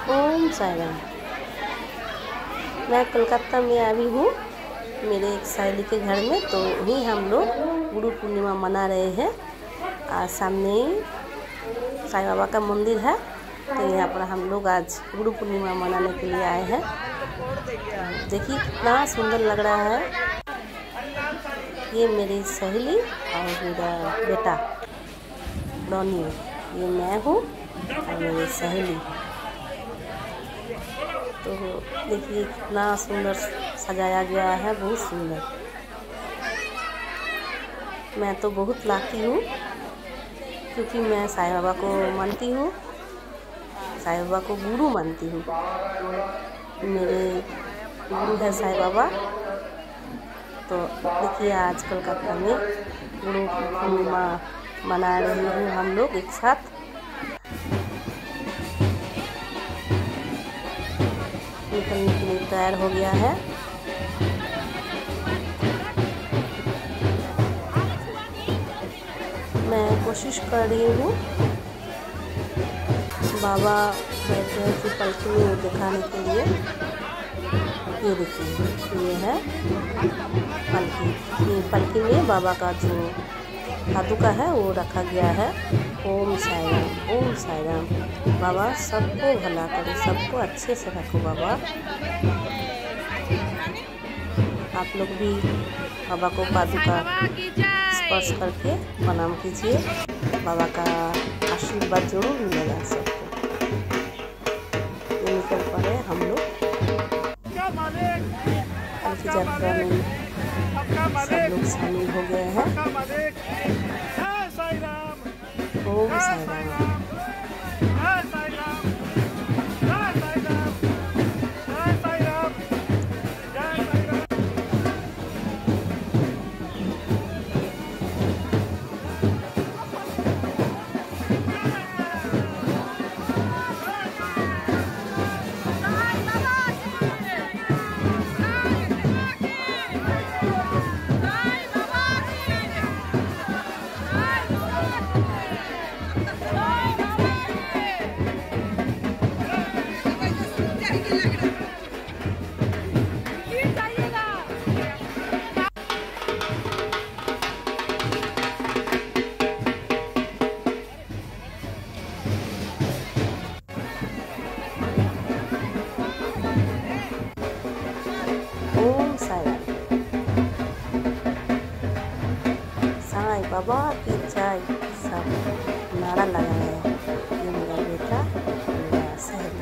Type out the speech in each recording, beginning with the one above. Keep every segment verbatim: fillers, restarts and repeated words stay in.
ओम साई राम। मैं कोलकाता में आई हूँ मेरे एक सहेली के घर में, तो वहीं हम लोग गुरु पूर्णिमा मना रहे हैं। आज सामने ही साईं बाबा का मंदिर है, तो यहाँ पर हम लोग आज गुरु पूर्णिमा मनाने के लिए आए हैं। देखिए कितना सुंदर लग रहा है। ये मेरी सहेली और मेरा बेटा डॉनी, ये मैं हूँ और मेरी सहेली। तो देखिए कितना सुंदर सजाया गया है, बहुत सुंदर। मैं तो बहुत लाकी हूँ क्योंकि मैं साईं बाबा को मानती हूँ, साईं बाबा को गुरु मानती हूँ। मेरे गुरु है साईं बाबा। तो देखिए आज कोलकाता में गुरु पूर्णिमा मना रहे हैं हम लोग एक साथ। निकलने के लिए तैयार हो गया है। मैं कोशिश कर रही हूँ बाबा बैठे हैं कि पलकी में दिखाने के लिए। ये देखिए ये है पलकी। ये पलकी में बाबा का जो पादुका है वो रखा गया है। ओम साई राम, ओम साई राम। बाबा सबको भला करे, सबको अच्छे से रखो बाबा। आप लोग भी बाबा को पादुका स्पर्श करके प्रणाम कीजिए। बाबा का आशीर्वाद जरूर मिलेगा सबको। ये निकल पड़े हम लोग पालकी यात्रा में, सब लोग शामिल हो गए हैं। ओम साई राम। ओम साई राम। साईं बाबा की जय, सब नारा लगाए हैं। ये मेरा बेटा, मेरा सहेली।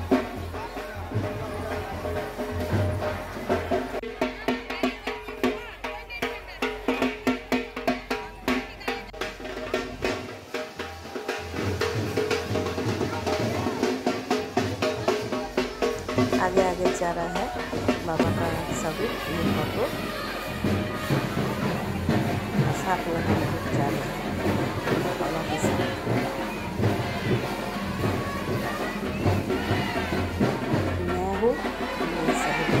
आगे आगे जा रहा है बाबा का सभी ये फोटो, साथ में हम लोग जा रहे हैं बाबा के साथ। मैं हूँ मेरी सहेली।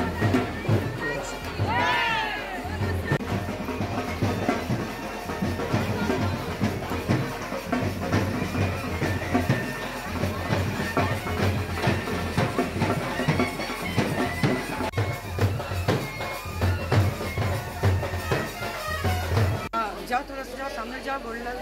जाओ थोड़ा सा जाओ, सामने जाओ, बोल रहा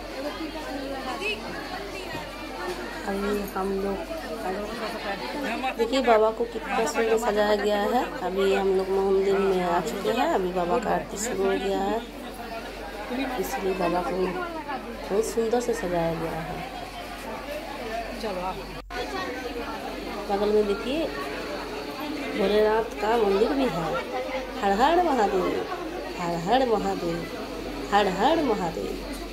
अभी हम लोग देखिए बाबा को कितना सुंदर सजाया गया है। अभी हम लोग मंदिर में आ चुके हैं। अभी बाबा का आरती शुरू हो गया है, इसलिए बाबा को बहुत सुंदर से सजाया गया है। चलो बगल में देखिए भोलेनाथ का मंदिर भी है। हर हर महादेव, हर हर महादेव, हर हर महादेव।